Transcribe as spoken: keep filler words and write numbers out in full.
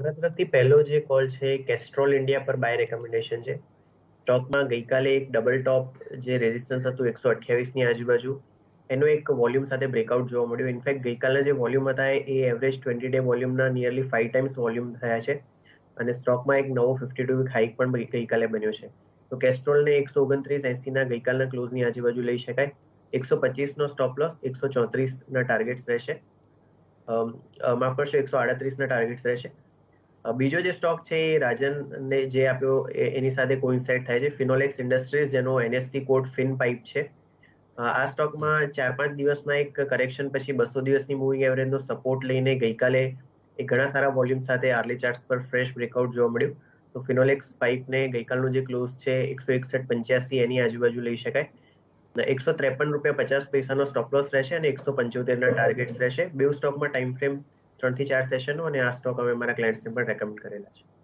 મારા તરફથી પહેલો જે કોલ છે કેસ્ટ્રોલ ઇન્ડિયા પર બાય રેકમેન્ડેશન છે. સ્ટોકમાં ગઈકાલે એક ડબલ ટોપ જે રેઝિસ્ટન્સ હતું એકસો અઠ્યાવીસ ની આજુબાજુ એનો એક વોલ્યુમ સાથે બ્રેકઆઉટ જોવા મળ્યું. ઇનફેક્ટ ગઈકાલના જે વોલ્યુમ હતા એ એવરેજ ટ્વેન્ટી ડે વોલ્યુમના નિયરલી ફાઈવ ટાઈમ્સ વોલ્યુમ થયા છે અને સ્ટોકમાં એક નવો ફિફ્ટી ટુ વીક હાઈક પણ ગઈકાલે બન્યો છે. તો કેસ્ટ્રોલને એકસો ઓગણત્રીસ એસીના ગઈકાલના ક્લોઝની આજુબાજુ લઈ શકાય. એકસો પચીસ નો સ્ટોપ લોસ, એકસો ચોત્રીસ ના ટાર્ગેટ્સ રહેશે. માફ કરશો, એકસો આડત્રીસ ના ટાર્ગેટ્સ રહેશે. બીજો જે સ્ટોક છે એ રાજનને જે આપ્યો એની સાથે કોઇન્સાઇડ થાય છે, ફિનોલેક્સ ઇન્ડસ્ટ્રીઝ, જેનો એનએસસી કોડ ફિન પાઇપ છે. આ સ્ટોકમાં ચાર પાંચ દિવસના એક કરેક્શન પછી બસો દિવસની મૂવિંગ એવરેજનો સપોર્ટ લઈને ગઈકાલે એક ઘણા સારા વોલ્યુમ સાથે આર્લી ચાર્ટ્સ પર ફ્રેશ બ્રેકઆઉટ જોવા મળ્યું. તો ફિનોલેક્સ પાઇપને ગઈકાલનો જે ક્લોઝ છે એકસો એકસઠ પંચ્યાસી એની આજુબાજુ લઈ શકાય. એકસો ત્રેપન રૂપિયા પચાસ પૈસાનો સ્ટોપ લોસ રહેશે અને એકસો પંચોતેર ના ટાર્ગેટ્સ રહેશે. બે સ્ટોકમાં ટાઈમ ફ્રેમ ત્રણ થી ચાર સેશનો અને આ સ્ટોક અમે અમારા ક્લાયન્ટ્સને પણ રેકમેન્ડ કરેલા છે.